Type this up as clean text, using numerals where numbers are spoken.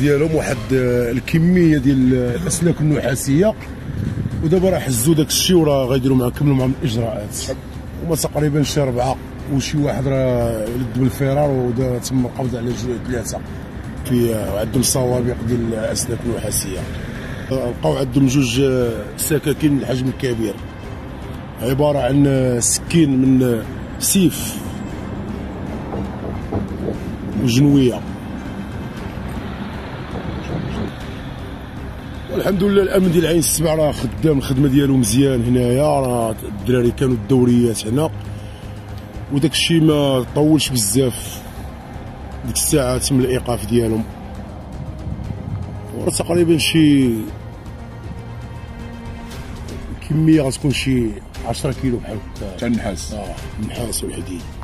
ديالهم واحد الكميه ديال الاسلاك النحاسيه، ودابا راه حزوا داك الشيء وراه غيديروا معاه كملوا معاهم الاجراءات. هما تقريبا شي 4 وشي واحد راه لد بالفرار ودا تم القبض على 3 في عندهم سوابق ديال الاسلاك النحاسيه. لقاو عندهم 2 سكاكين من الحجم الكبير، عباره عن سكين من سيف وجنويه. والحمد لله الامن ديال عين السبع راه خدام الخدمه ديالو مزيان هنايا، راه الدراري كانوا الدوريات هنا وداك الشيء ما طولش بزاف، ديك الساعه تم الايقاف ديالهم. تقريبا شي كميه غتكون شي 10 كيلو بحال هكا تاع النحاس. النحاس والحديد.